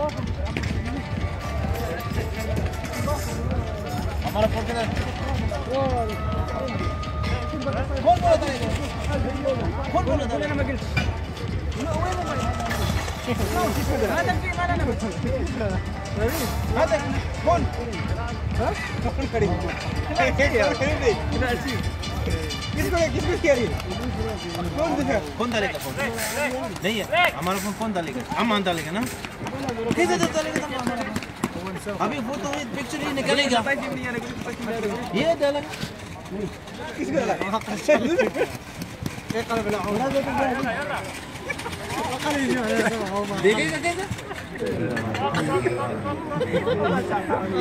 हमारा फोन किधर? फोन बोला था ये। फोन बोला था ना मगिल। هذا في ما أنا بقول. هذا फोन. हाँ? फोन करी. किसको क्या रही? कौन दिखा? कौन डालेगा फोन? नहीं है. हमारा फोन कौन डालेगा? हम डालेगा ना? कैसे डालेगा हमारा फोन? अभी फोटो में पिक्चर ही निकलेगा. ये डालेगा. किसको डाला? एक कलर वाला. देखेगा कैसे?